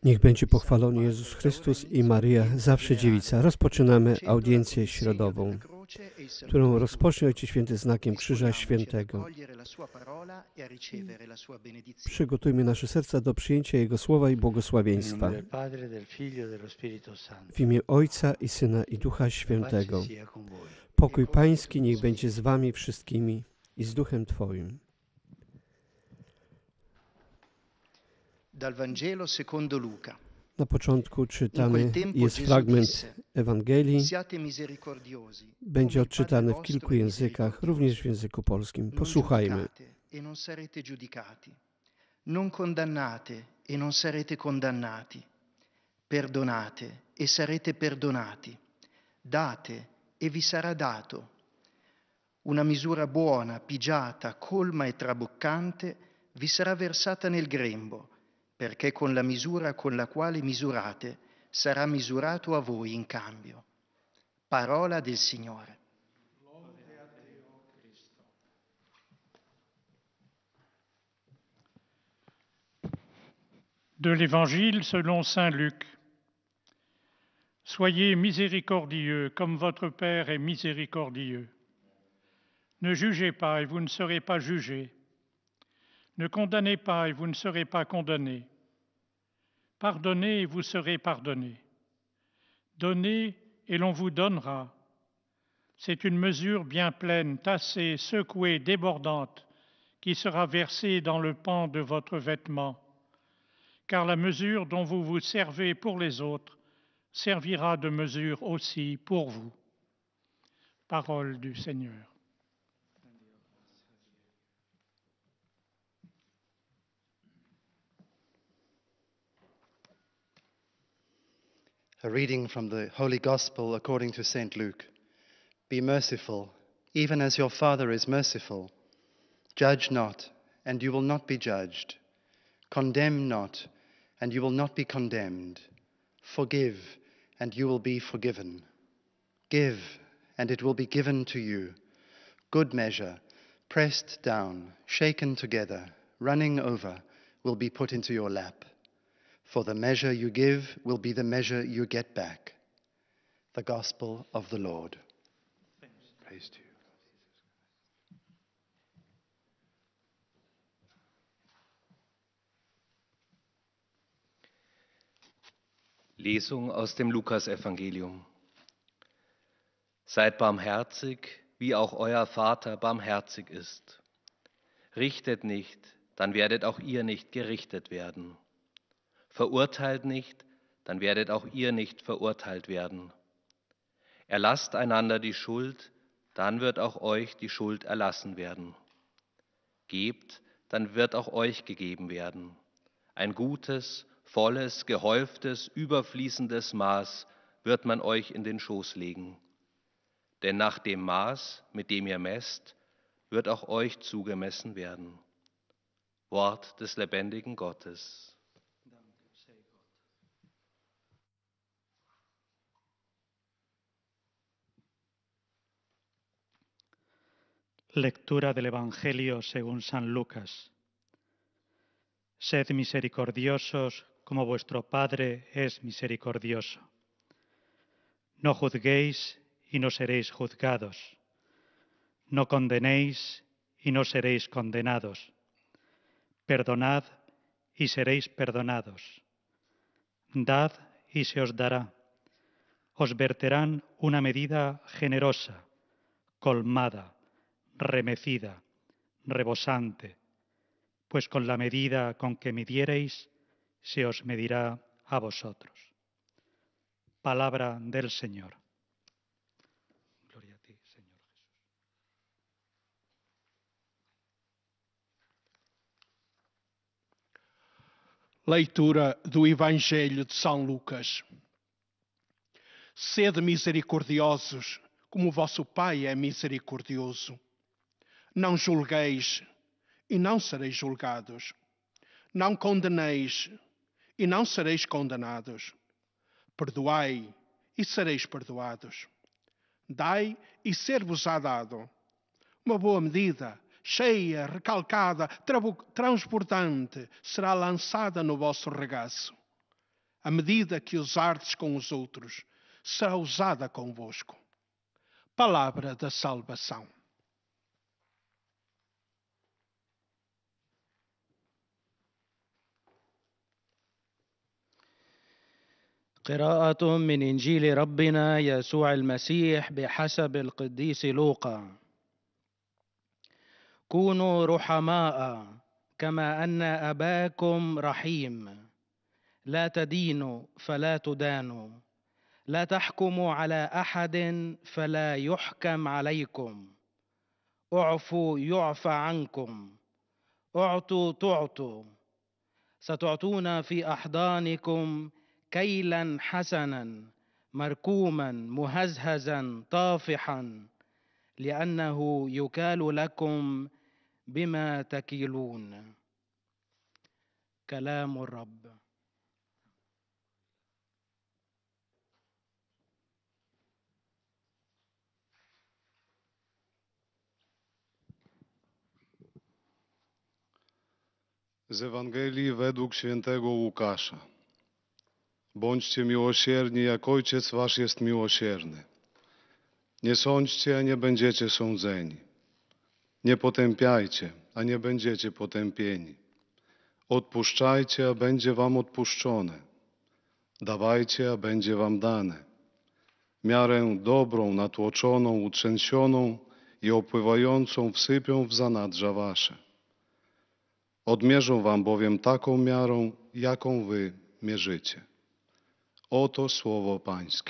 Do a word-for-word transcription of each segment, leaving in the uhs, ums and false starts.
Niech będzie pochwalony Jezus Chrystus i Maria, zawsze dziewica. Rozpoczynamy audiencję środową, którą rozpocznie Ojciec Święty znakiem Krzyża Świętego. Przygotujmy nasze serca do przyjęcia Jego słowa i błogosławieństwa. W imię Ojca i Syna i Ducha Świętego. Pokój Pański niech będzie z wami wszystkimi i z Duchem Twoim. Dal Vangelo secondo Luca. Na początku czytamy, jest fragment Ewangelii, będzie odczytany w kilku językach, również w języku polskim. Posłuchajmy. E non sarete giudicati. Non condannate e non sarete condannati. Perdonate e sarete perdonati. Date e vi sarà dato. Una misura buona, pigiata, colma e traboccante vi sarà versata nel grembo, perché con la misura con la quale misurate sarà misurato a voi in cambio. Parola del Signore. Lode a te, o Cristo. De l'Évangile selon saint Luc. Soyez miséricordieux comme votre Père est miséricordieux. Ne jugez pas et vous ne serez pas jugés. Ne condamnez pas et vous ne serez pas condamnés. Pardonnez et vous serez pardonnés. Donnez et l'on vous donnera. C'est une mesure bien pleine, tassée, secouée, débordante, qui sera versée dans le pan de votre vêtement. Car la mesure dont vous vous servez pour les autres servira de mesure aussi pour vous. Parole du Seigneur. A reading from the Holy Gospel according to Saint Luke. Be merciful, even as your Father is merciful. Judge not, and you will not be judged. Condemn not, and you will not be condemned. Forgive, and you will be forgiven. Give, and it will be given to you. Good measure, pressed down, shaken together, running over, will be put into your lap. For the measure you give will be the measure you get back. The Gospel of the Lord. Praise to you. Lesung aus dem Lukasevangelium. Seid barmherzig, wie auch euer Vater barmherzig ist. Richtet nicht, dann werdet auch ihr nicht gerichtet werden. Verurteilt nicht, dann werdet auch ihr nicht verurteilt werden. Erlasst einander die Schuld, dann wird auch euch die Schuld erlassen werden. Gebt, dann wird auch euch gegeben werden. Ein gutes, volles, gehäuftes, überfließendes Maß wird man euch in den Schoß legen. Denn nach dem Maß, mit dem ihr messt, wird auch euch zugemessen werden. Wort des lebendigen Gottes. Lectura del Evangelio según San Lucas. Sed misericordiosos como vuestro Padre es misericordioso. No juzguéis y no seréis juzgados. No condenéis y no seréis condenados. Perdonad y seréis perdonados. Dad y se os dará. Os verterán una medida generosa, colmada, remecida, rebosante, pues con la medida con que midiereis, se os medirá a vosotros. Palabra del Señor. Gloria a ti, Señor Jesús. Leitura do Evangelho de São Lucas. Sede misericordiosos, como vosso Pai é misericordioso. Não julgueis, e não sereis julgados. Não condeneis, e não sereis condenados. Perdoai, e sereis perdoados. Dai, e ser-vos-á dado. Uma boa medida, cheia, recalcada, transbordante, será lançada no vosso regaço. a medida que usardes com os outros, será usada convosco. Palavra da salvação. قراءة من إنجيل ربنا يسوع المسيح بحسب القديس لوقا. كونوا رحماء كما أن أباكم رحيم. لا تدينوا فلا تدانوا. لا تحكموا على أحد فلا يحكم عليكم. اعفوا يعفى عنكم. اعطوا تعطوا. ستعطون في أحضانكم كيلا حسنا مركوما مهزهزا طافحا لأنه يكال لكم بما تكيلون. كلام الرب. Z Ewangelii według świętego Łukasza. Bądźcie miłosierni, jak Ojciec wasz jest miłosierny. Nie sądźcie, a nie będziecie sądzeni. Nie potępiajcie, a nie będziecie potępieni. Odpuszczajcie, a będzie wam odpuszczone. Dawajcie, a będzie wam dane. Miarę dobrą, natłoczoną, utrzęsioną i opływającą wsypią w zanadrza wasze. Odmierzą wam bowiem taką miarą, jaką wy mierzycie. Oto słowo Pańskie.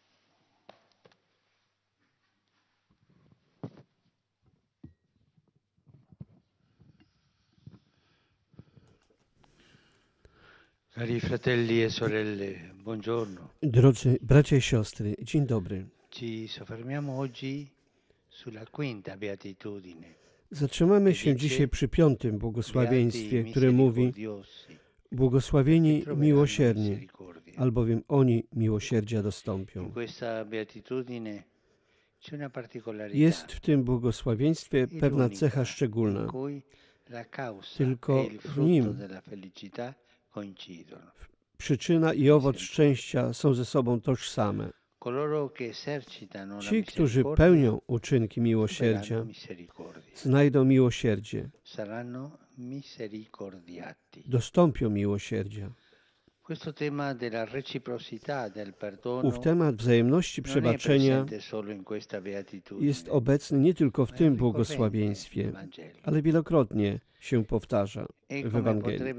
Cari fratelli e sorelle, buongiorno. Drodzy bracia i siostry, dzień dobry. Ci soffermiamo oggi sulla quinta beatitudine. Zatrzymamy się dzisiaj przy piątym błogosławieństwie, które mówi: błogosławieni miłosierni, albowiem oni miłosierdzia dostąpią. Jest w tym błogosławieństwie pewna cecha szczególna. Tylko w nim przyczyna i owoc szczęścia są ze sobą tożsame. Ci, którzy pełnią uczynki miłosierdzia, znajdą miłosierdzie, dostąpią miłosierdzia. Ów temat wzajemności przebaczenia jest obecny nie tylko w tym błogosławieństwie, ale wielokrotnie się powtarza w Ewangelii.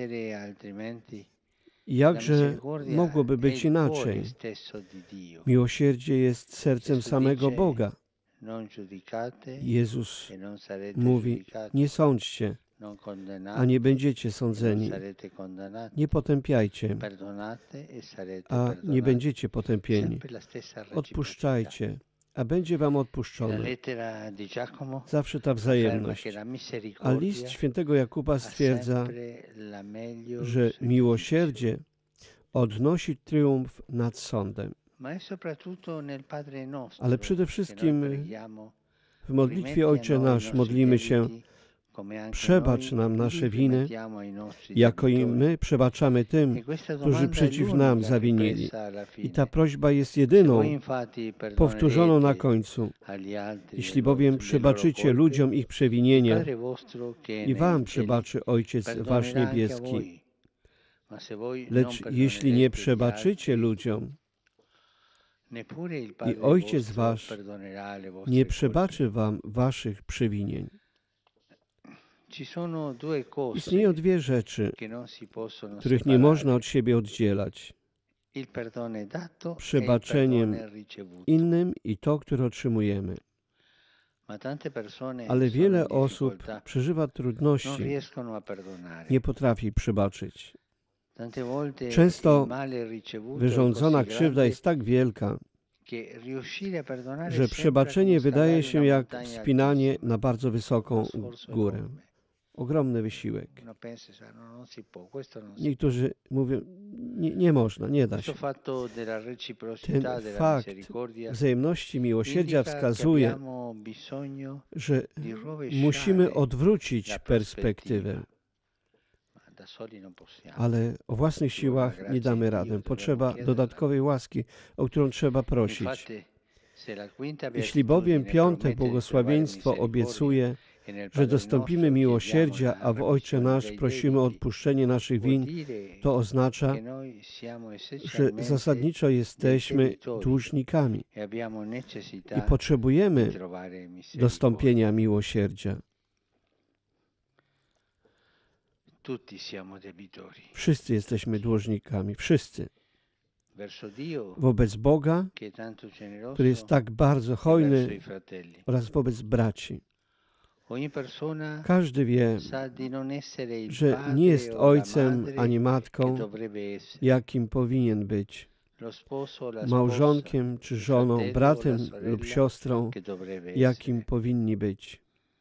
Jakże mogłoby być inaczej? Miłosierdzie jest sercem samego Boga. Jezus mówi: nie sądźcie, a nie będziecie sądzeni. Nie potępiajcie, a nie będziecie potępieni. Odpuszczajcie, a będzie wam odpuszczone. Zawsze ta wzajemność. A list świętego Jakuba stwierdza, że miłosierdzie odnosi triumf nad sądem. Ale przede wszystkim w modlitwie Ojcze Nasz modlimy się: przebacz nam nasze winy, jako i my przebaczamy tym, którzy przeciw nam zawinili. I ta prośba jest jedyną, powtórzoną na końcu. Jeśli bowiem przebaczycie ludziom ich przewinienia, i wam przebaczy Ojciec wasz niebieski. Lecz jeśli nie przebaczycie ludziom, i Ojciec wasz nie przebaczy wam waszych przewinień. Istnieją dwie rzeczy, których nie można od siebie oddzielać. Przebaczeniem innym i to, które otrzymujemy. Ale wiele osób przeżywa trudności, nie potrafi przebaczyć. Często wyrządzona krzywda jest tak wielka, że przebaczenie wydaje się jak wspinanie na bardzo wysoką górę. Ogromny wysiłek. Niektórzy mówią: nie, nie można, nie da się. Ten fakt wzajemności miłosierdzia wskazuje, że musimy odwrócić perspektywę. ale o własnych siłach nie damy rady. Potrzeba dodatkowej łaski, o którą trzeba prosić. Jeśli bowiem piąte błogosławieństwo obiecuje, że dostąpimy miłosierdzia, a w Ojcze Nasz prosimy o odpuszczenie naszych win, to oznacza, że zasadniczo jesteśmy dłużnikami i potrzebujemy dostąpienia miłosierdzia. Wszyscy jesteśmy dłużnikami, wszyscy. Wobec Boga, który jest tak bardzo hojny, oraz wobec braci. Każdy wie, że nie jest ojcem ani matką, jakim powinien być. Małżonkiem czy żoną, bratem lub siostrą, jakim powinni być.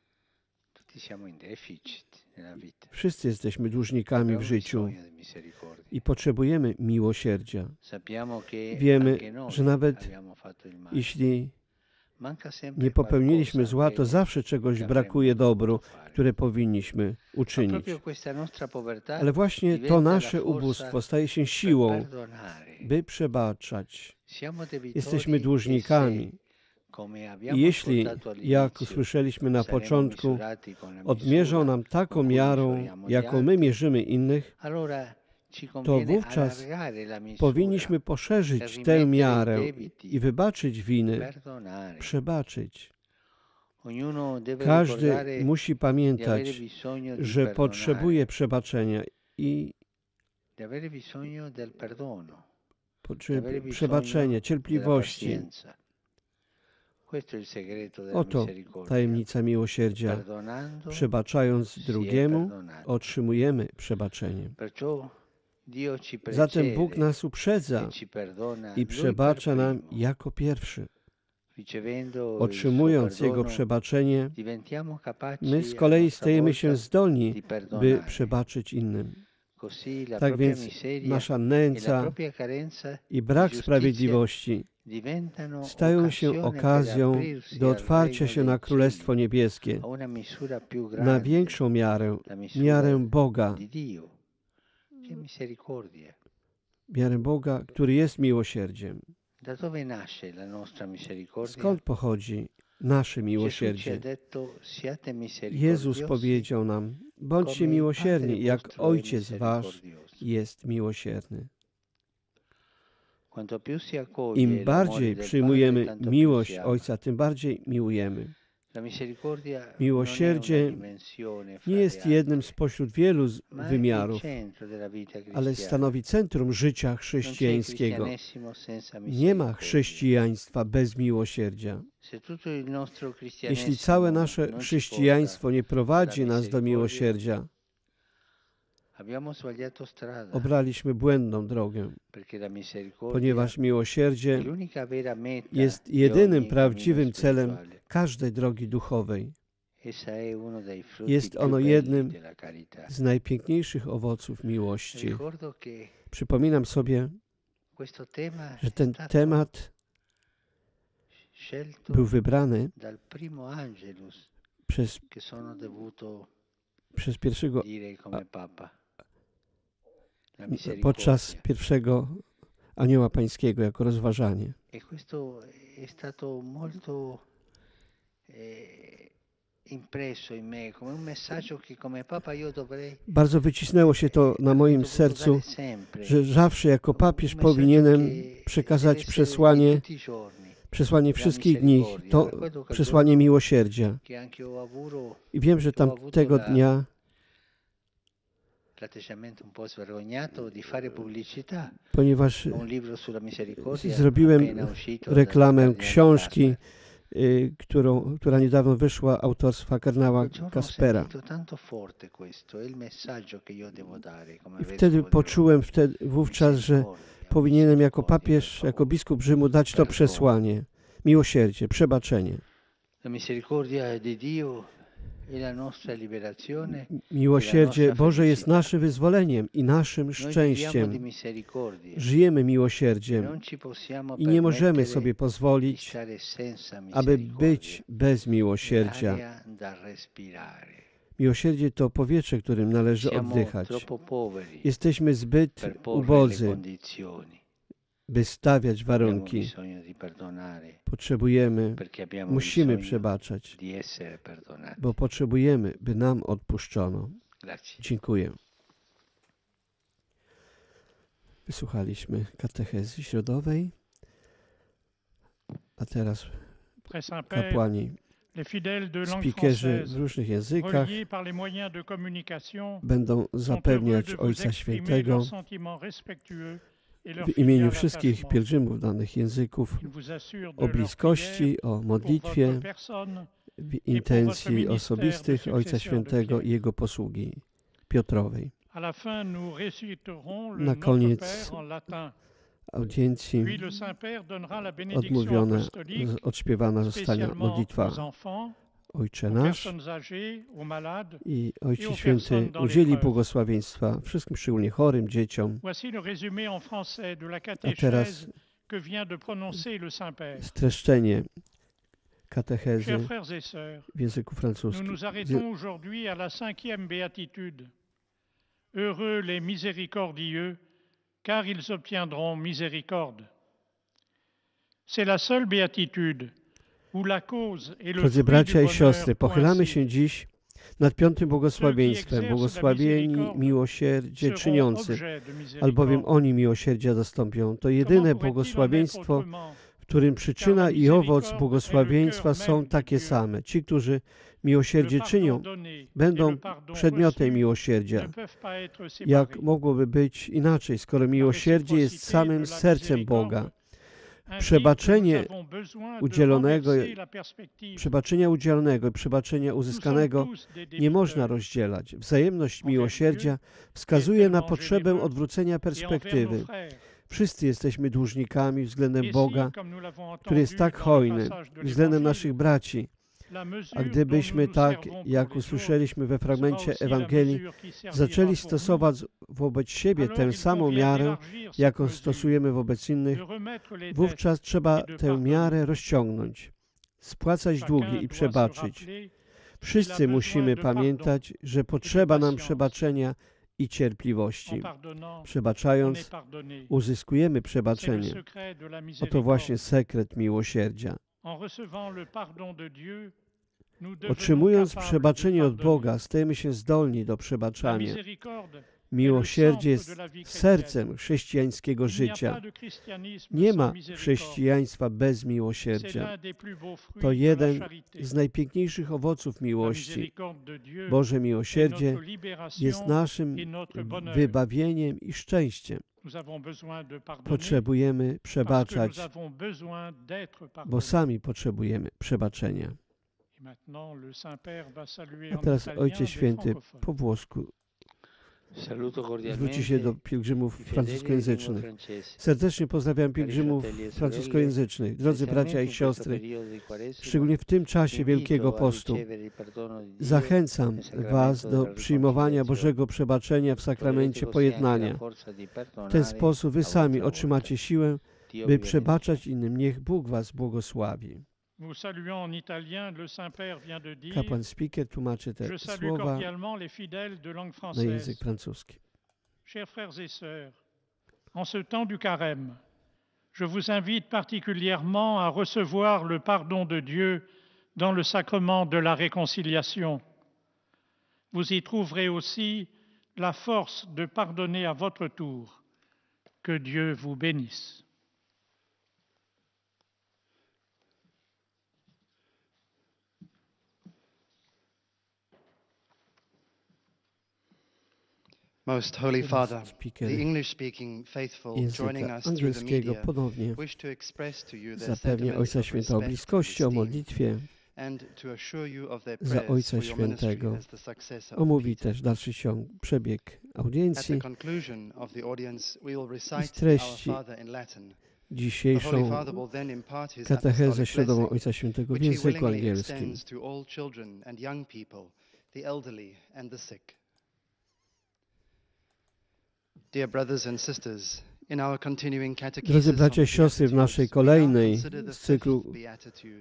Wszyscy jesteśmy dłużnikami w życiu i potrzebujemy miłosierdzia. Wiemy, że nawet jeśli nie popełniliśmy zła, to zawsze czegoś brakuje dobru, które powinniśmy uczynić. Ale właśnie to nasze ubóstwo staje się siłą, by przebaczać. Jesteśmy dłużnikami. I jeśli, jak usłyszeliśmy na początku, odmierzą nam taką miarą, jaką my mierzymy innych, to wówczas powinniśmy poszerzyć tę miarę i wybaczyć winy, przebaczyć. Każdy musi pamiętać, że potrzebuje przebaczenia i przebaczenia, cierpliwości. Oto tajemnica miłosierdzia. Przebaczając drugiemu, otrzymujemy przebaczenie. Zatem Bóg nas uprzedza i przebacza nam jako pierwszy. Otrzymując Jego przebaczenie, my z kolei stajemy się zdolni, by przebaczyć innym. Tak więc nasza nędza i brak sprawiedliwości stają się okazją do otwarcia się na Królestwo Niebieskie, na większą miarę, miarę Boga, miarę Boga, który jest miłosierdziem. Skąd pochodzi nasze miłosierdzie? Jezus powiedział nam, bądźcie miłosierni, jak Ojciec Wasz jest miłosierny. Im bardziej przyjmujemy miłość Ojca, tym bardziej miłujemy. Miłosierdzie nie jest jednym spośród wielu wymiarów, ale stanowi centrum życia chrześcijańskiego. Nie ma chrześcijaństwa bez miłosierdzia. Jeśli całe nasze chrześcijaństwo nie prowadzi nas do miłosierdzia, obraliśmy błędną drogę, ponieważ miłosierdzie jest jedynym prawdziwym celem każdej drogi duchowej. Jest ono jednym z najpiękniejszych owoców miłości. Przypominam sobie, że ten temat był wybrany przez, przez pierwszego podczas pierwszego Anioła Pańskiego jako rozważanie. Bardzo wycisnęło się to na moim sercu, że zawsze jako papież powinienem przekazać przesłanie, przesłanie wszystkich dni, to przesłanie miłosierdzia. I wiem, że tamtego dnia ponieważ zrobiłem reklamę książki, którą, która niedawno wyszła, autorstwa kardynała Kaspera. I wtedy poczułem wtedy, wówczas, że powinienem jako papież, jako biskup Rzymu dać to przesłanie. Miłosierdzie, przebaczenie. Miłosierdzie Boże jest naszym wyzwoleniem i naszym szczęściem. Żyjemy miłosierdziem i nie możemy sobie pozwolić, aby być bez miłosierdzia. Miłosierdzie to powietrze, którym należy oddychać. Jesteśmy zbyt ubodzy, by stawiać warunki. Potrzebujemy, musimy przebaczać, bo potrzebujemy, by nam odpuszczono. Dziękuję. Wysłuchaliśmy katechezy środowej, a teraz kapłani, spikerzy w różnych językach będą zapewniać Ojca Świętego w imieniu wszystkich pielgrzymów danych języków o bliskości, o modlitwie, w intencji osobistych Ojca Świętego i Jego posługi Piotrowej. Na koniec audiencji odmówiona, odśpiewana zostanie modlitwa Ojcze Nasz i Ojciec Święty udzieli błogosławieństwa wszystkim, szczególnie chorym, dzieciom. A teraz streszczenie katechezy w języku francuskim. Heureux les miséricordieux, car ils obtiendront miséricorde. C'est la seule béatitude où la cause et le Drodzy fruit bracia du i siostry, bonheur pochylamy się dziś nad piątym błogosławieństwem. Błogosławieni miłosierdzie czyniący, albowiem oni miłosierdzia dostąpią. To jedyne błogosławieństwo, w którym przyczyna i owoc błogosławieństwa są takie same. Ci, którzy miłosierdzie czynią, będą przedmiotem miłosierdzia. Jak mogłoby być inaczej, skoro miłosierdzie jest samym sercem Boga? Przebaczenie udzielonego, przebaczenia udzielonego i przebaczenia uzyskanego nie można rozdzielać. Wzajemność miłosierdzia wskazuje na potrzebę odwrócenia perspektywy. Wszyscy jesteśmy dłużnikami względem Boga, który jest tak hojny, względem naszych braci. A gdybyśmy tak, jak usłyszeliśmy we fragmencie Ewangelii, zaczęli stosować wobec siebie tę samą miarę, jaką stosujemy wobec innych, wówczas trzeba tę miarę rozciągnąć, spłacać długi i przebaczyć. Wszyscy musimy pamiętać, że potrzeba nam przebaczenia i cierpliwości. Przebaczając, uzyskujemy przebaczenie. Oto właśnie sekret miłosierdzia. Otrzymując przebaczenie od Boga, stajemy się zdolni do przebaczania. Miłosierdzie jest sercem chrześcijańskiego życia. Nie ma chrześcijaństwa bez miłosierdzia. To jeden z najpiękniejszych owoców miłości. Boże miłosierdzie jest naszym wybawieniem i szczęściem. Potrzebujemy przebaczać, bo sami potrzebujemy przebaczenia. A teraz Ojciec Święty po włosku zwróci się do pielgrzymów francuskojęzycznych. Serdecznie pozdrawiam pielgrzymów francuskojęzycznych. Drodzy bracia i siostry, szczególnie w tym czasie Wielkiego Postu, zachęcam Was do przyjmowania Bożego przebaczenia w sakramencie pojednania. W ten sposób Wy sami otrzymacie siłę, by przebaczać innym. Niech Bóg Was błogosławi. Kapłan Spiker tłumaczy te słowa na język francuski. Chers frères et sœurs, en ce temps du carême, je vous invite particulièrement à recevoir le pardon de Dieu dans le sacrement de la réconciliation. Vous y trouverez aussi la force de pardonner à votre tour. Que Dieu vous bénisse. Most Holy Father, the English-speaking faithful joining us through the media wish to express to you their sentiments of respect and esteem and to assure you of their prayers for your ministry as the successor of omówi Peter. też dalszy ciąg, przebieg audiencji At the conclusion of the audience, we will i recite treści Our Father in Latin. The Holy dzisiejszą Father will then impart his katechezę apostolic środową blessing, Ojca Świętego w which he języku willingly angielskim. extends to all children and young people, the elderly and the sick. Dear brothers and sisters, in our continuing Drodzy catechesis bracia i on the siostry, w naszej Beatitudes, we now kolejnej consider the z cyklu fifth beatitude,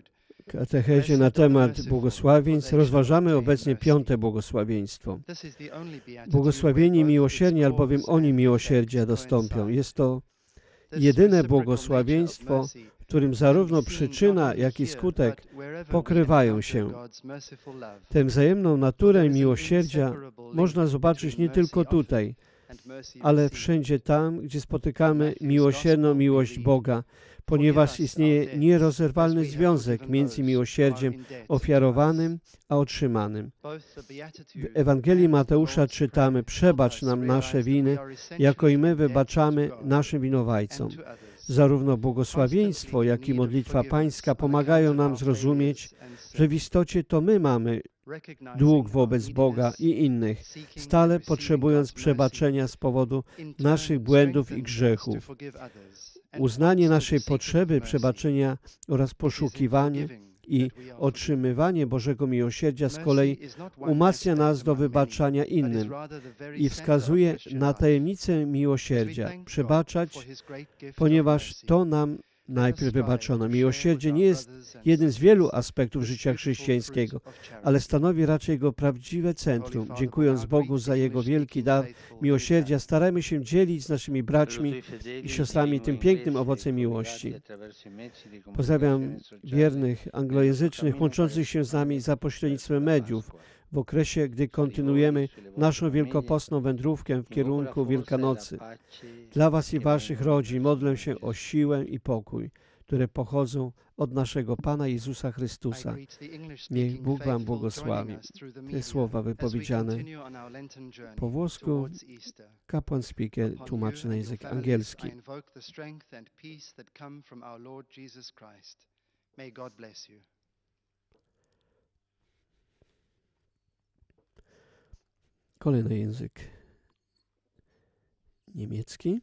katechezie na temat błogosławieństw rozważamy obecnie piąte błogosławieństwo. Błogosławieni miłosierni, albowiem oni miłosierdzia dostąpią. Jest to jedyne błogosławieństwo, w którym zarówno przyczyna, jak i skutek pokrywają się. Tę wzajemną naturę miłosierdzia można zobaczyć nie tylko tutaj, ale wszędzie tam, gdzie spotykamy miłosierną miłość Boga, ponieważ istnieje nierozerwalny związek między miłosierdziem ofiarowanym a otrzymanym. W Ewangelii Mateusza czytamy: przebacz nam nasze winy, jako i my wybaczamy naszym winowajcom. Zarówno błogosławieństwo, jak i modlitwa pańska pomagają nam zrozumieć, że w istocie to my mamy dług wobec Boga i innych, stale potrzebując przebaczenia z powodu naszych błędów i grzechów. Uznanie naszej potrzeby przebaczenia oraz poszukiwanie i otrzymywanie Bożego miłosierdzia z kolei umacnia nas do wybaczania innym i wskazuje na tajemnicę miłosierdzia. Przebaczać, ponieważ to nam najpierw wybaczono. Miłosierdzie nie jest jednym z wielu aspektów życia chrześcijańskiego, ale stanowi raczej jego prawdziwe centrum. Dziękując Bogu za Jego wielki dar miłosierdzia, starajmy się dzielić z naszymi braćmi i siostrami tym pięknym owocem miłości. Pozdrawiam wiernych anglojęzycznych, łączących się z nami za pośrednictwem mediów, w okresie, gdy kontynuujemy naszą wielkopostną wędrówkę w kierunku Wielkanocy. Dla Was i Waszych rodzin modlę się o siłę i pokój, które pochodzą od naszego Pana Jezusa Chrystusa. Niech Bóg Wam błogosławi. Te słowa wypowiedziane po włosku kapłan speaker tłumaczy na język angielski. Kolejny język niemiecki.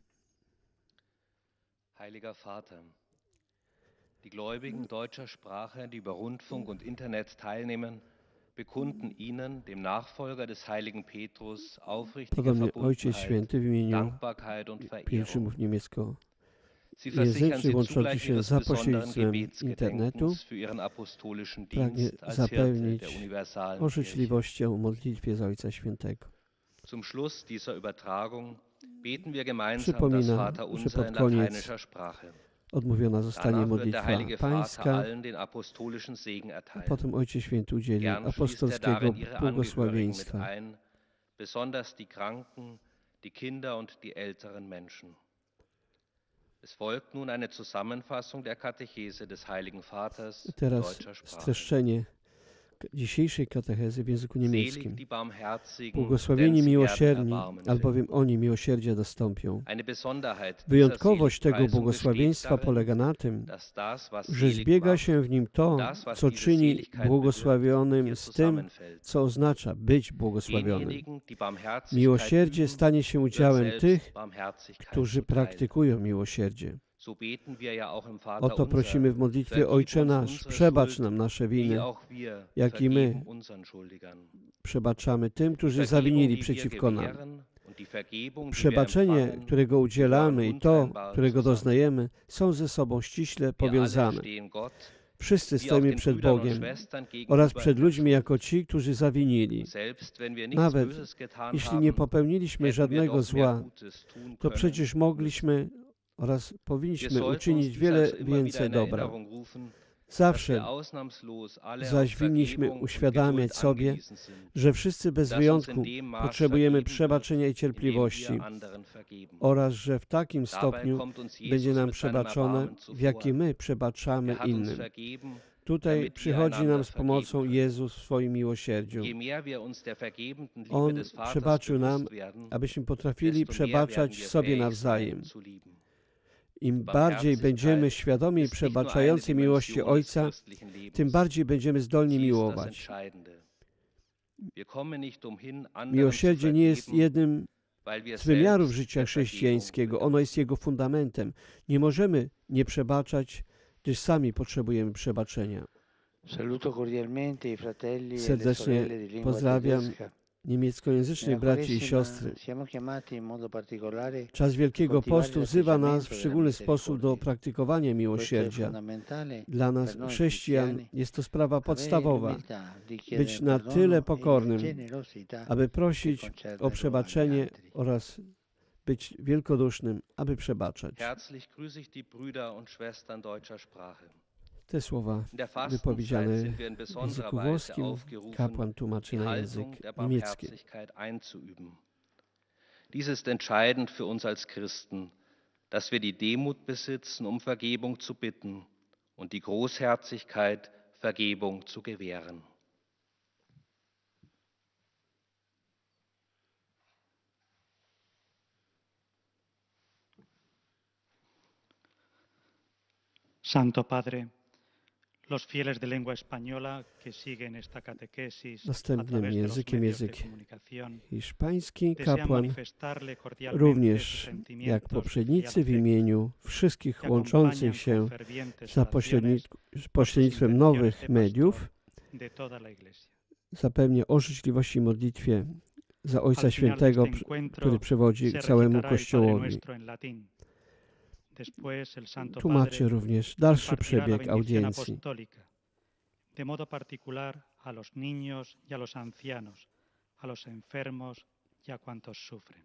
Heiliger Vater, die Gläubigen deutscher Sprache, die über Rundfunk und Internet teilnehmen, bekunden Ihnen, dem Nachfolger des heiligen Petrus, aufrichtige Verbundenheit, Dankbarkeit und Verehrung. niemiecko Sie versichern Sie zugleich Ihres besonderen Gebetsgedenkens für Ihren apostolischen Dienst als Hirte der universalen Kirche. O modlitwie za Ojca Świętego. Zum Schluss dieser Übertragung beten wir gemeinsam das Vaterunser in lateinischer Sprache. Odmówiona zostanie modlitwa pańska, a potem Ojciec Święty udzieli apostolskiego błogosławieństwa. Besonders die Kranken, die Kinder und die älteren Menschen. Es folgt nun eine Zusammenfassung der Katechese des Heiligen Vaters in deutscher Sprache. Streszczenie dzisiejszej katechezy w języku niemieckim. Błogosławieni miłosierni, albowiem oni miłosierdzia dostąpią. Wyjątkowość tego błogosławieństwa polega na tym, że zbiega się w nim to, co czyni błogosławionym z tym, co oznacza być błogosławionym. Miłosierdzie stanie się udziałem tych, którzy praktykują miłosierdzie. O to prosimy w modlitwie: Ojcze nasz, przebacz nam nasze winy, jak i my przebaczamy tym, którzy zawinili przeciwko nam. Przebaczenie, którego udzielamy, i to, którego doznajemy, są ze sobą ściśle powiązane. Wszyscy stoimy przed Bogiem oraz przed ludźmi jako ci, którzy zawinili. Nawet jeśli nie popełniliśmy żadnego zła, to przecież mogliśmy oraz powinniśmy uczynić wiele więcej dobra. Zawsze zaś winniśmy uświadamiać sobie, że wszyscy bez wyjątku potrzebujemy przebaczenia i cierpliwości oraz że w takim stopniu będzie nam przebaczone, w jakim my przebaczamy innym. Tutaj przychodzi nam z pomocą Jezus w swoim miłosierdziu. On przebaczył nam, abyśmy potrafili przebaczać sobie nawzajem. Im bardziej będziemy świadomi przebaczającej miłości Ojca, tym bardziej będziemy zdolni miłować. Miłosierdzie nie jest jednym z wymiarów życia chrześcijańskiego. Ono jest jego fundamentem. Nie możemy nie przebaczać, gdyż sami potrzebujemy przebaczenia. Serdecznie pozdrawiam niemieckojęzycznych braci i siostry, czas Wielkiego Postu wzywa nas w szczególny sposób do praktykowania miłosierdzia. Dla nas, chrześcijan, jest to sprawa podstawowa. Być na tyle pokornym, aby prosić o przebaczenie oraz być wielkodusznym, aby przebaczać. Herzlich grüße ich die Brüder und Schwestern deutscher Sprache. Te słowa wypowiedziane w języku włoskim, kapłan tłumaczy na język niemiecki. Dies ist entscheidend für uns als Christen, dass wir die Demut besitzen, um Vergebung zu bitten und die Großherzigkeit, Vergebung zu gewähren. Santo Padre, los fieles de lengua española que siguen esta catequesis a Następnym través de los językiem medios de język comunicación hiszpański. desean Kapłan manifestarle cordialmente również, sus jak sentimientos y poprzednicy, w afectos imieniu wszystkich que łączących acompañan się con fervientes za oraciones pośredni- pośrednictwem nowych mediów, de toda la Iglesia. zapewnię o życzliwości i modlitwie za Ojca Al final Świętego, de este encuentro który przewodzi se całemu recitará el Padre Kościołowi. Nuestro en latín. Después el Santo Tłumaczy Padre również dalszy impartirá la przebieg bendición audiencji. apostólica, de modo particular a los niños y a los ancianos, a los enfermos y a cuantos sufren.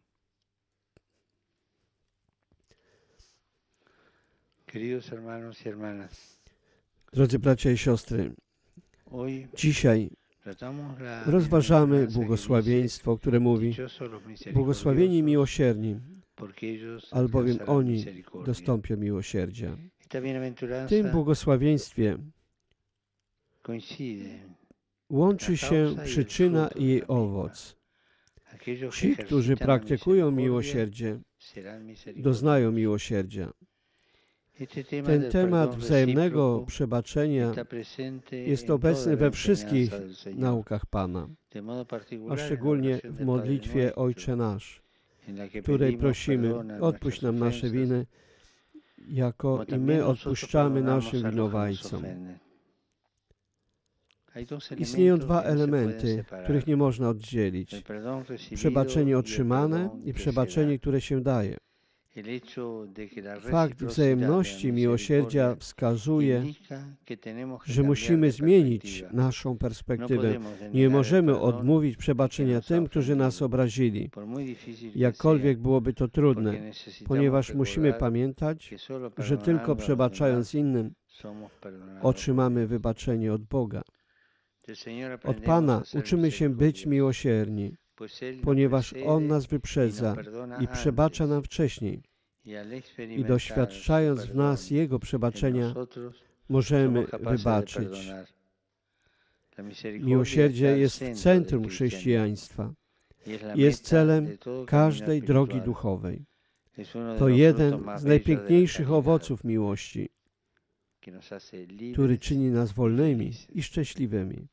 Queridos hermanos y hermanas, Drodzy bracia i siostry, hoy dzisiaj tratamos la rozważamy bienaventuranza que błogosławieństwo, które mówi: dice, "Dichosos los błogosławieni misericordiosos, miłosierni, porque ellos albowiem alcanzarán oni misericordia". dostąpią miłosierdzia. Esta W bienaventuranza tym błogosławieństwie coincide łączy się przyczyna i jej owoc. aquellos que Ci, którzy ejercitan la praktykują misericordia, miłosierdzie, serán misericordiosos. doznają miłosierdzia. Este tema Ten del temat perdón wzajemnego recíproco przebaczenia está presente jest en obecny toda la we wszystkich enseñanza del Señor, naukach Pana, de modo a particular en la szczególnie oración w del modlitwie Padre Nuestro, Ojcze Nasz, en la que w której pedimos prosimy: perdón a odpuść nuestras nam nasze ofensas, winy, jako como i también my nosotros odpuszczamy perdonamos naszym a los que nos winowajcom. ofenden. Hay dos Istnieją elementos dwa que no se pueden elementy, separar: których nie można oddzielić. el perdón recibido Przebaczenie y el otrzymane perdón i que se przebaczenie, da. które się daje. El hecho de que la Fakt reciprocidad de la wzajemności miłosierdzia misericordia wskazuje, indica que tenemos que że cambiar musimy de zmienić perspectiva. naszą No perspektywę. podemos Nie denegar el możemy perdón odmówić a przebaczenia quien nos ha tym, którzy nas ofendido, obrazili, por muy difícil que jakkolwiek sea, byłoby to porque trudne, necesitamos ponieważ musimy recordar pamiętać, que solo że tylko perdonando a los przebaczając demás innym somos perdonados. otrzymamy wybaczenie od Boga. Del Señor Od aprendemos Pana a ser uczymy się być misericordiosos, miłosierni, pues Él nos ponieważ precede On nas y nos wyprzedza perdona i przebacza antes, nam wcześniej. y al I experimentar doświadczając su w nas perdón Jego en przebaczenia, nosotros, możemy somos capaces de wybaczyć. perdonar. La misericordia Miłosierdzie está al jest w centro centrum del chrześcijaństwa. y es la Jest meta celem de todo camino każdej drogi espiritual. duchowej. Es uno de To los jeden frutos más z bellos de la najpiękniejszych caridad, owoców miłości, que nos hace libres który czyni nas y wolnymi felices. i szczęśliwymi.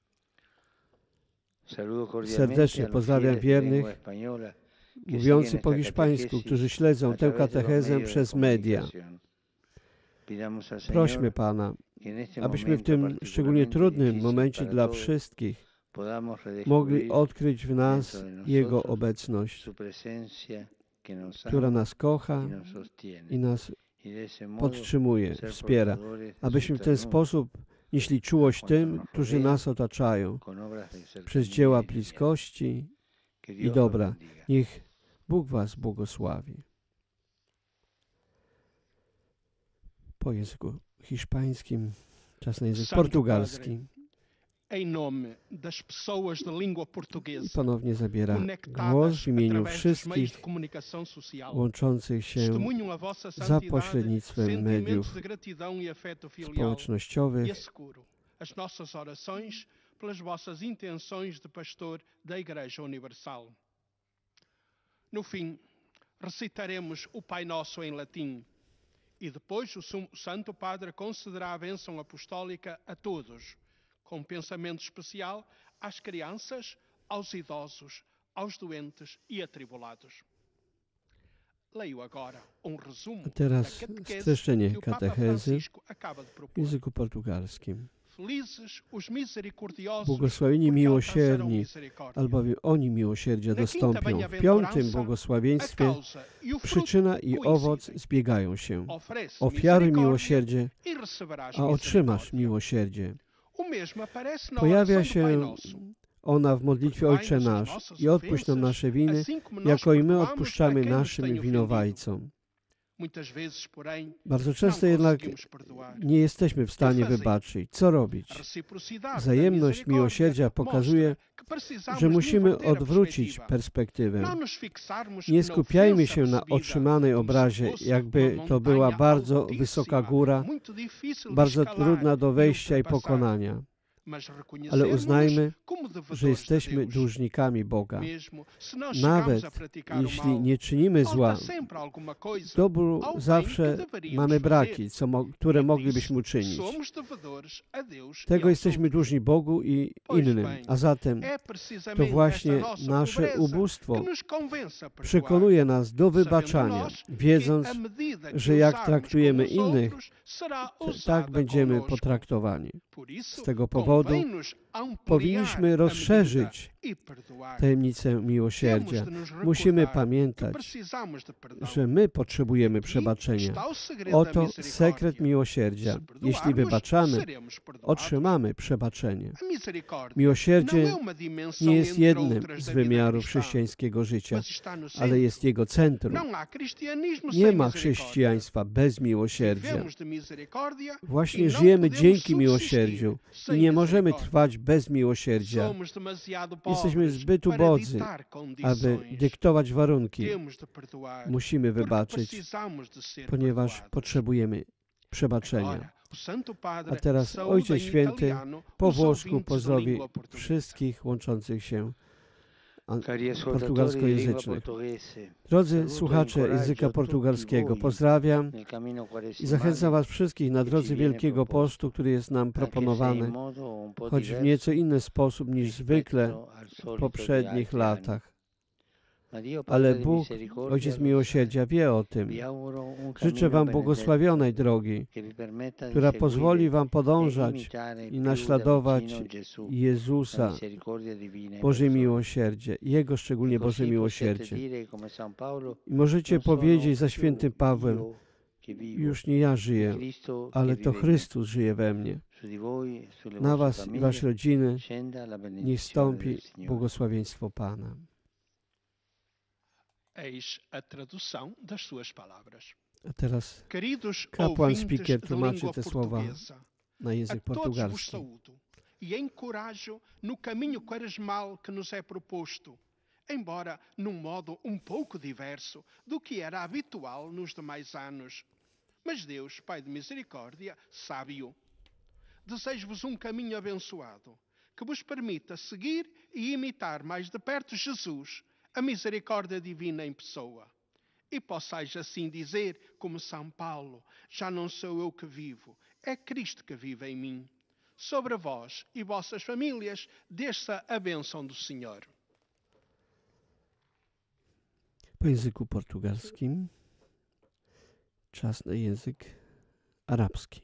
Saludo cordialmente Serdecznie a los pozdrawiam fieles de lengua wiernych española que mówiący siguen po esta hiszpańsku, catequesis którzy śledzą a tę través de los katechezę medios de przez media. comunicación. Pidamos al Prośmy Señor Pana, que en este abyśmy w momento tym szczególnie particularmente trudnym difícil momencie para dla todos wszystkich podamos mogli redescubrir odkryć w nas dentro de Jego nosotros obecność, su presencia que nos która ama nas kocha y nos sostiene, i nas y de ese modo podtrzymuje, ser wspiera, portadores de su abyśmy w ten ternura sposób nieśli czułość tym, którzy nas otaczają, con obras de przez cercanía dzieła y de bliskości Que i Dios los dobra. bendiga. Niech Bóg Was błogosławi. Po języku hiszpańskim, czas na język Santo portugalski. Em nome das pessoas de língua I portuguesa ponownie zabiera głos conectadas w imieniu através dos meios wszystkich de comunicação social, łączących się testemunham a vossa za santidade, pośrednictwem sentimentos mediów de gratidão e afeto filial, społecznościowych. e asseguro as nossas orações pelas vossas intenções de pastor da Igreja Universal. No fim, recitaremos o Pai Nosso em latim e depois o Sumo Santo Padre concederá a bênção apostólica a todos, com um pensamento especial às crianças, aos idosos, aos doentes e atribulados. Leio agora um resumo A teraz da catequese streszczenie que o Papa katechezy Francisco acaba de w propor. języku portugalskim. Błogosławieni miłosierni, albowiem oni miłosierdzia dostąpią. W piątym błogosławieństwie przyczyna i owoc zbiegają się. Ofiaruj miłosierdzie, a otrzymasz miłosierdzie. Pojawia się ona w modlitwie Ojcze Nasz i odpuść nam nasze winy, jako i my odpuszczamy naszym winowajcom. Bardzo często jednak nie jesteśmy w stanie wybaczyć. Co robić? Wzajemność miłosierdzia pokazuje, że musimy odwrócić perspektywę. Nie skupiajmy się na otrzymanej obrazie, jakby to była bardzo wysoka góra, bardzo trudna do wejścia i pokonania. Ale uznajmy, że jesteśmy dłużnikami Boga. Nawet jeśli nie czynimy zła, w dobru zawsze mamy braki, co mo które moglibyśmy uczynić. Tego jesteśmy dłużni Bogu i innym, a zatem to właśnie nasze ubóstwo przekonuje nas do wybaczania, wiedząc, że jak traktujemy innych, tak będziemy potraktowani. Z tego powodu powinniśmy rozszerzyć tajemnicę miłosierdzia. Musimy pamiętać, że my potrzebujemy przebaczenia. Oto sekret miłosierdzia. Jeśli wybaczamy, otrzymamy przebaczenie. Miłosierdzie nie jest jednym z wymiarów chrześcijańskiego życia, ale jest jego centrum. Nie ma chrześcijaństwa bez miłosierdzia. Właśnie żyjemy dzięki miłosierdziu i nie możemy trwać bez miłosierdzia. Jesteśmy zbyt ubodzy, aby dyktować warunki. Musimy wybaczyć, ponieważ potrzebujemy przebaczenia. A teraz Ojciec Święty po włosku pozdrowi wszystkich łączących się portugalskojęzycznych. Drodzy słuchacze języka portugalskiego, pozdrawiam i zachęcam Was wszystkich na drodze Wielkiego Postu, który jest nam proponowany, choć w nieco inny sposób niż zwykle w poprzednich latach. Ale Bóg, Ojciec Miłosierdzia, wie o tym. Życzę Wam błogosławionej drogi, która pozwoli Wam podążać i naśladować Jezusa, Boże Miłosierdzie, Jego szczególnie Boże Miłosierdzie. I możecie powiedzieć za świętym Pawłem, już nie ja żyję, ale to Chrystus żyje we mnie. Na Was i Wasze rodziny niech stąpi błogosławieństwo Pana. Eis a tradução das suas palavras. A teraz kapłan speaker tłumaczy te słowa na język portugalski. E encorajo no caminho quaresmal que nos é proposto, embora num modo um pouco diverso do que era habitual nos demais anos. Mas Deus, Pai de misericórdia, sábio, desejo-vos um caminho abençoado, que vos permita seguir e imitar mais de perto Jesus, a misericórdia divina em pessoa. E possais assim dizer, como São Paulo, já não sou eu que vivo, é Cristo que vive em mim. Sobre vós e vossas famílias desça a bênção do Senhor. Po języku portugalskim czas na język arabski.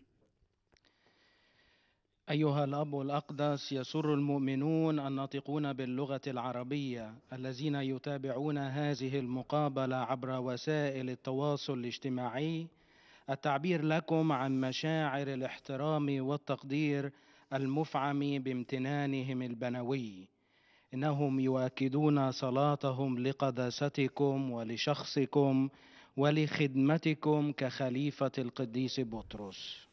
أيها الأب الأقدس، يسر المؤمنون الناطقون باللغة العربية الذين يتابعون هذه المقابلة عبر وسائل التواصل الاجتماعي التعبير لكم عن مشاعر الاحترام والتقدير المفعم بامتنانهم البنوي. إنهم يؤكدون صلاتهم لقداستكم ولشخصكم ولخدمتكم كخليفة القديس بطرس.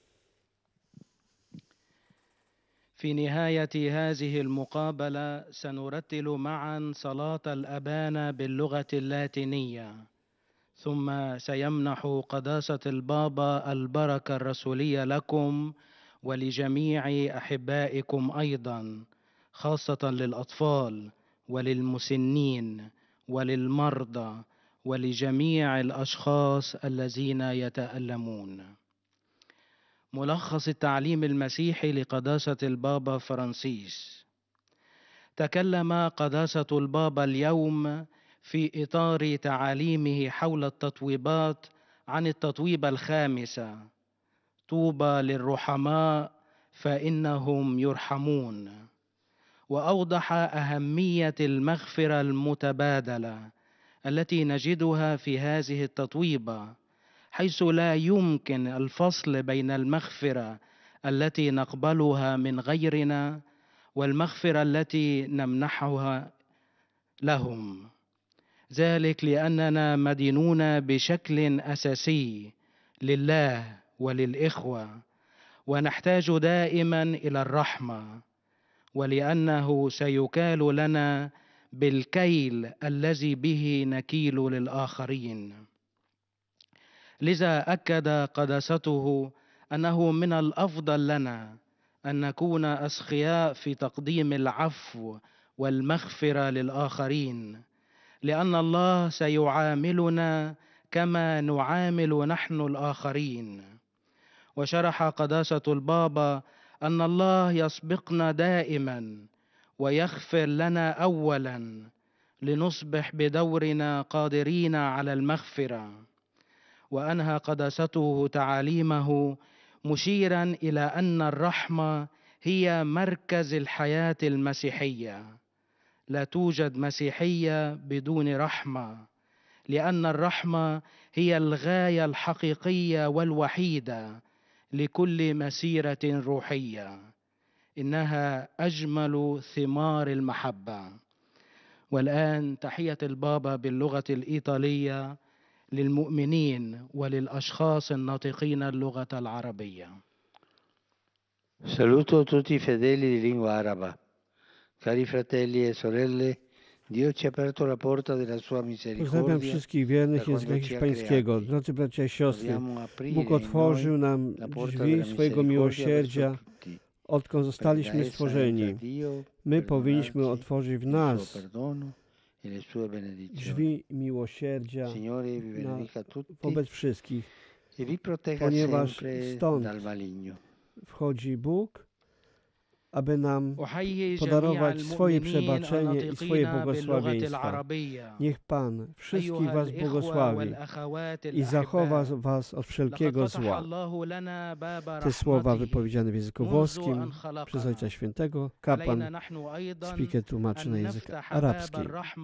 في نهاية هذه المقابلة سنرتل معا صلاة الأبانا باللغة اللاتينية، ثم سيمنح قداسة البابا البركة الرسولية لكم ولجميع أحبائكم أيضا، خاصة للأطفال وللمسنين وللمرضى ولجميع الأشخاص الذين يتألمون. ملخص التعليم المسيحي لقداسة البابا فرانسيس. تكلم قداسة البابا اليوم في إطار تعاليمه حول التطويبات عن التطويبة الخامسة، طوبى للرحماء فإنهم يرحمون. وأوضح أهمية المغفرة المتبادلة التي نجدها في هذه التطويبة، حيث لا يمكن الفصل بين المغفرة التي نقبلها من غيرنا والمغفرة التي نمنحها لهم، ذلك لأننا مدينون بشكل أساسي لله وللإخوة، ونحتاج دائما إلى الرحمة، ولأنه سيكال لنا بالكيل الذي به نكيل للآخرين. لذا أكد قداسته أنه من الأفضل لنا أن نكون أسخياء في تقديم العفو والمغفرة للآخرين، لأن الله سيعاملنا كما نعامل نحن الآخرين. وشرح قداسة البابا أن الله يسبقنا دائما ويغفر لنا أولا لنصبح بدورنا قادرين على المغفرة. وأنهى قداسته تعاليمه مشيرا إلى أن الرحمة هي مركز الحياة المسيحية. لا توجد مسيحية بدون رحمة، لأن الرحمة هي الغاية الحقيقية والوحيدة لكل مسيرة روحية. إنها أجمل ثمار المحبة. والآن تحية البابا باللغة الإيطالية للمؤمنين وللأشخاص الناطقين اللغة العربية. Saluto tutti i fedeli di lingua araba. Cari fratelli e sorelle, Dio ci ha aperto la porta della sua Pozdrawiam misericordia. wszystkich wiernych języka hiszpańskiego. Drodzy bracia i siostry, Bóg otworzył nam drzwi swojego miłosierdzia, odkąd zostaliśmy stworzeni. My powinniśmy otworzyć w nas drzwi miłosierdzia na, wobec wszystkich, ponieważ stąd wchodzi Bóg, aby nam podarować swoje przebaczenie i swoje błogosławieństwa. Niech Pan wszystkich was błogosławi i zachowa was od wszelkiego zła. Te słowa wypowiedziane w języku włoskim przez Ojca Świętego, kapłan speaker tłumaczy na język arabski.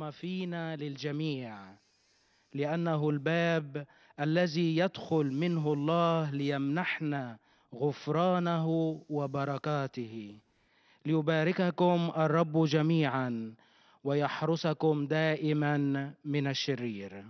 لأنه الباب الذي يدخل منه الله ليمنحنا غفرانه وبركاته. ليبارككم الرب جميعا ويحرسكم دائما من الشرير.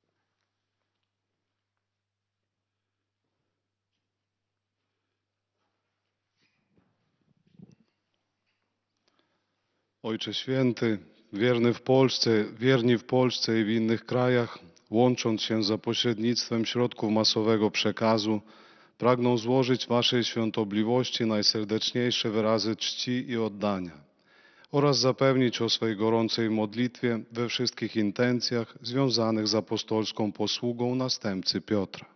Ojcze Święty, wierny w Polsce, wierni w Polsce i w innych krajach, łącząc się za pośrednictwem środków masowego przekazu, pragną złożyć Waszej świątobliwości najserdeczniejsze wyrazy czci i oddania oraz zapewnić o swej gorącej modlitwie we wszystkich intencjach związanych z apostolską posługą następcy Piotra.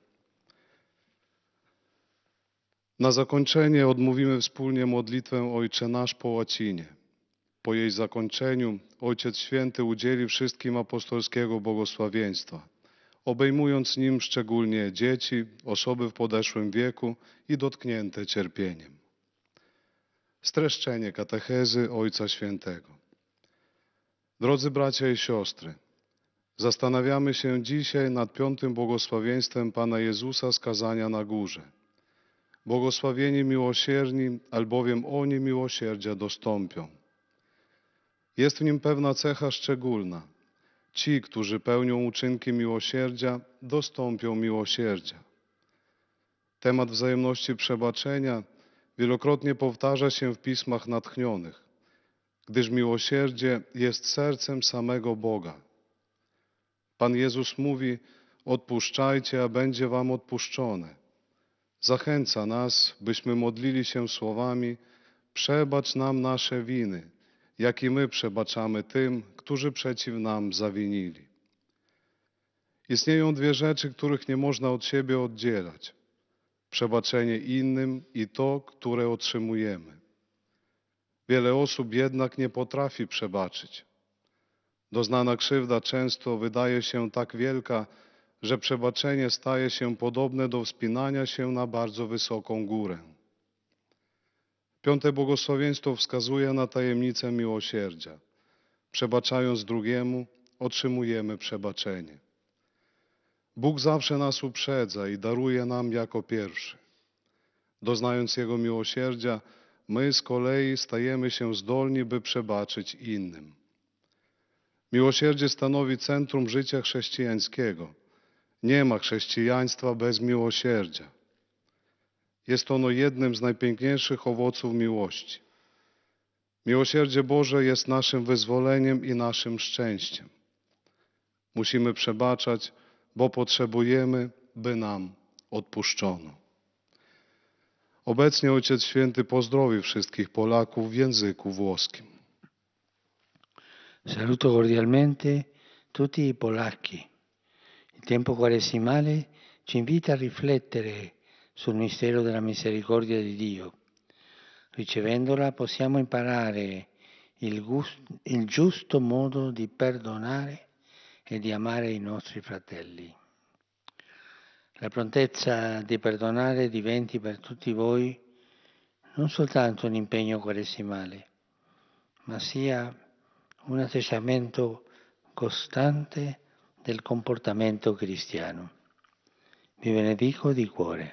Na zakończenie odmówimy wspólnie modlitwę Ojcze Nasz po łacinie. Po jej zakończeniu Ojciec Święty udzieli wszystkim apostolskiego błogosławieństwa, obejmując nim szczególnie dzieci, osoby w podeszłym wieku i dotknięte cierpieniem. Streszczenie katechezy Ojca Świętego. Drodzy bracia i siostry, zastanawiamy się dzisiaj nad piątym błogosławieństwem Pana Jezusa z kazania na górze. Błogosławieni miłosierni, albowiem oni miłosierdzia dostąpią. Jest w nim pewna cecha szczególna. Ci, którzy pełnią uczynki miłosierdzia, dostąpią miłosierdzia. Temat wzajemności przebaczenia wielokrotnie powtarza się w pismach natchnionych, gdyż miłosierdzie jest sercem samego Boga. Pan Jezus mówi: odpuszczajcie, a będzie wam odpuszczone. Zachęca nas, byśmy modlili się słowami: przebacz nam nasze winy, jak i my przebaczamy tym, którzy przeciw nam zawinili. Istnieją dwie rzeczy, których nie można od siebie oddzielać: przebaczenie innym i to, które otrzymujemy. Wiele osób jednak nie potrafi przebaczyć. Doznana krzywda często wydaje się tak wielka, że przebaczenie staje się podobne do wspinania się na bardzo wysoką górę. Piąte błogosławieństwo wskazuje na tajemnicę miłosierdzia. Przebaczając drugiemu, otrzymujemy przebaczenie. Bóg zawsze nas uprzedza i daruje nam jako pierwszy. Doznając Jego miłosierdzia, my z kolei stajemy się zdolni, by przebaczyć innym. Miłosierdzie stanowi centrum życia chrześcijańskiego. Nie ma chrześcijaństwa bez miłosierdzia. Jest ono jednym z najpiękniejszych owoców miłości. Miłosierdzie Boże jest naszym wyzwoleniem i naszym szczęściem. Musimy przebaczać, bo potrzebujemy, by nam odpuszczono. Obecnie Ojciec Święty pozdrowi wszystkich Polaków w języku włoskim. Saluto cordialmente tutti i polacchi. Il tempo quaresimale ci invita a riflettere sul mistero della misericordia di Dio. Ricevendola possiamo imparare il, gusto, il giusto modo di perdonare e di amare i nostri fratelli. La prontezza di perdonare diventi per tutti voi non soltanto un impegno quaresimale, ma sia un atteggiamento costante del comportamento cristiano. Vi benedico di cuore.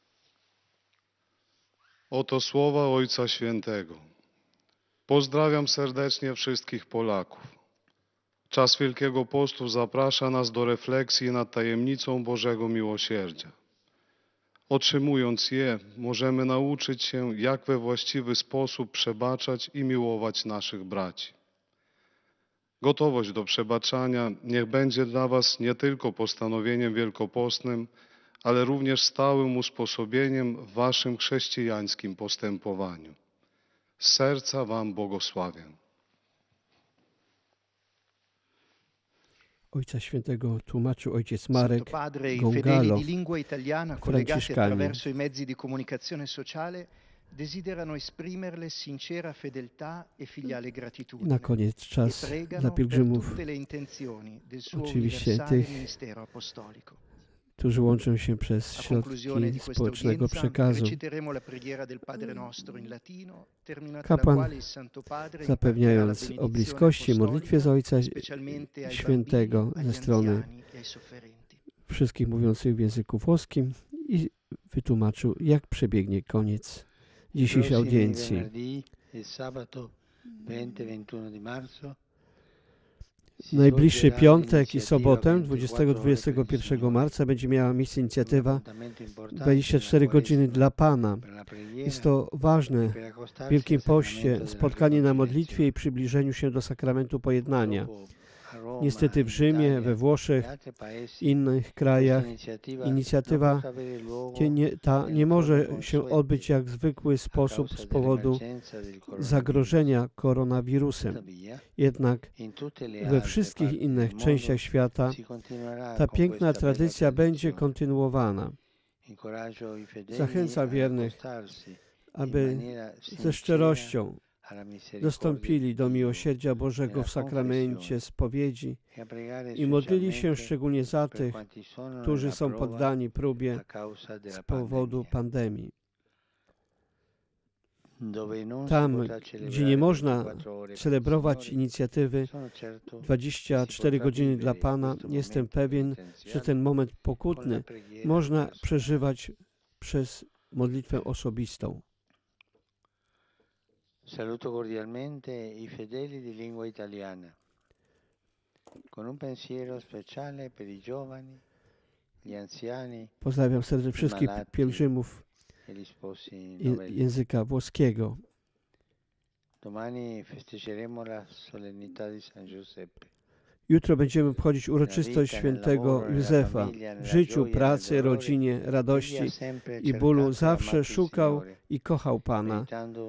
Oto słowa Ojca Świętego. Pozdrawiam serdecznie wszystkich Polaków. Czas Wielkiego Postu zaprasza nas do refleksji nad tajemnicą Bożego Miłosierdzia. Otrzymując je, możemy nauczyć się, jak we właściwy sposób przebaczać i miłować naszych braci. Gotowość do przebaczania niech będzie dla Was nie tylko postanowieniem wielkopostnym, ale również stałym usposobieniem w Waszym chrześcijańskim postępowaniu. Z serca Wam błogosławię. Ojca Świętego tłumaczył ojciec Marek Santo Padre, i Gongalo, fedeli di lingua italiana collegati franciszkanie. attraverso i mezzi di comunicazione sociale desiderano esprimerle sincera fedeltà e filiale I gratitudine na koniec e czas dla pregano per pielgrzymów, tutte le intenzioni del suo oczywiście universale tych, ministero apostolico. którzy łączą się przez A conclusione środki di questa społecznego udienza przekazu. reciteremo la preghiera del Padre Nostro in latino, terminata la Kapłan, quale il Santo Padre zapewniając impartirà la o benedizione bliskości modlitwie za apostolica, Ojca specialmente ai Świętego bambini, ze agli strony anziani e ai sofferenti. wszystkich mówiących w języku włoskim i wytłumaczył, jak przebiegnie koniec dzisiejszej audiencji. Najbliższy piątek i sobotę, dwudziestego do dwudziestego pierwszego marca, będzie miała miejsce inicjatywa dwadzieścia cztery godziny dla Pana. Jest to ważne w Wielkim Poście spotkanie na modlitwie i przybliżeniu się do sakramentu pojednania. Niestety w Rzymie, we Włoszech i innych krajach inicjatywa nie, ta nie może się odbyć jak w zwykły sposób z powodu zagrożenia koronawirusem. Jednak we wszystkich innych częściach świata ta piękna tradycja będzie kontynuowana. Zachęcam wiernych, aby ze szczerością dostąpili do miłosierdzia Bożego w sakramencie spowiedzi i modlili się szczególnie za tych, którzy są poddani próbie z powodu pandemii. Tam, gdzie nie można celebrować inicjatywy dwadzieścia cztery godziny dla Pana, jestem pewien, że ten moment pokutny można przeżywać przez modlitwę osobistą. Saluto cordialmente i fedeli di lingua italiana, con un pensiero speciale per i giovani, gli anziani, Pozdrawiam serdecznie wszystkich pielgrzymów e gli sposi je- novelli. języka włoskiego. Domani festeggeremo la solennità di San Giuseppe. Jutro będziemy obchodzić uroczystość świętego Józefa. W życiu, pracy, rodzinie, radości i bólu zawsze szukał i kochał Pana,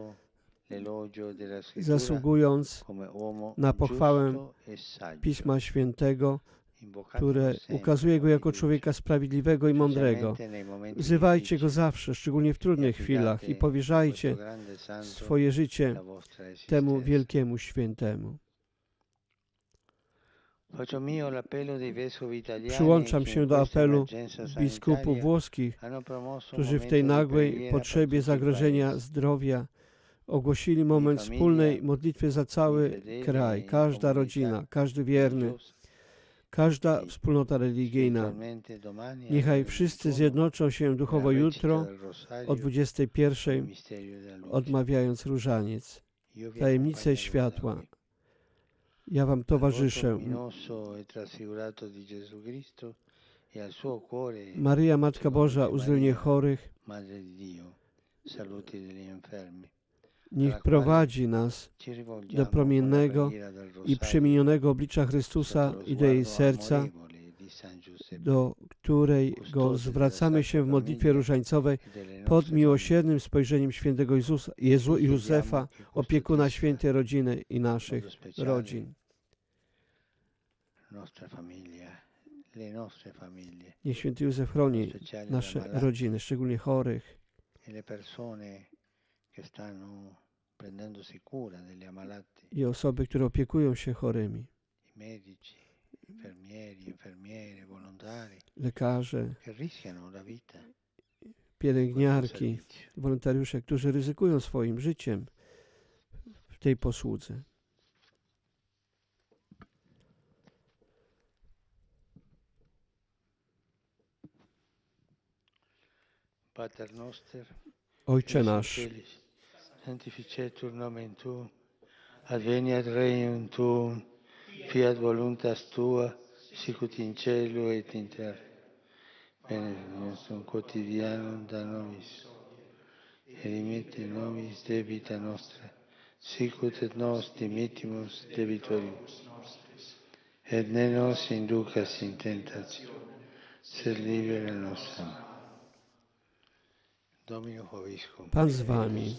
zasługując na pochwałę Pisma Świętego, które ukazuje Go jako człowieka sprawiedliwego i mądrego. Wzywajcie Go zawsze, szczególnie w trudnych chwilach, i powierzajcie swoje życie temu wielkiemu świętemu. Przyłączam się do apelu biskupów włoskich, którzy w tej nagłej potrzebie zagrożenia zdrowia ogłosili moment wspólnej modlitwy za cały kraj, każda rodzina, każdy wierny, każda wspólnota religijna. Niechaj wszyscy zjednoczą się duchowo jutro o dwudziestej pierwszej, odmawiając różaniec. Tajemnicę światła. Ja Wam towarzyszę. Maryja, Matka Boża, uzdrowienie chorych, niech prowadzi nas do promiennego i przemienionego oblicza Chrystusa i do jej serca, do którego zwracamy się w modlitwie różańcowej pod miłosiernym spojrzeniem świętego Jezusa, Jezu, Józefa, opiekuna świętej rodziny i naszych rodzin. Niech święty Józef chroni nasze rodziny, szczególnie chorych, i osoby, które opiekują się chorymi, lekarze, pielęgniarki, wolontariusze, którzy ryzykują swoim życiem w tej posłudze. Ojcze nasz, sanctificetur nomen Tuum, adveniat regnum Tuum, fiat voluntas Tua, sicut in cielo et in terra. Bene nostrum quotidianum da nobis, et dimitte nobis debita nostra, sicut et nos dimittimus debitoribus. Et ne nos inducas in tentationem, sed libera nos a malo. Pan z Wami.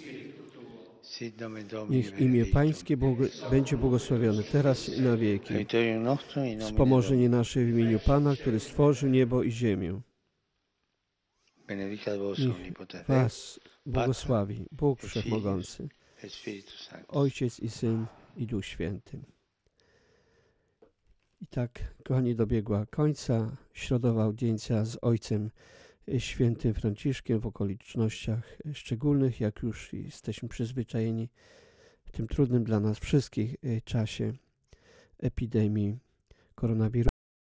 Niech imię Pańskie będzie błogosławione teraz i na wieki. Wspomożenie nasze w imieniu Pana, który stworzył niebo i ziemię. Niech Was błogosławi Bóg Wszechmogący, Ojciec i Syn i Duch Święty. I tak, kochani, dobiegła końca środowa audiencja z Ojcem Świętym Franciszkiem w okolicznościach szczególnych, jak już jesteśmy przyzwyczajeni w tym trudnym dla nas wszystkich czasie epidemii koronawirusa.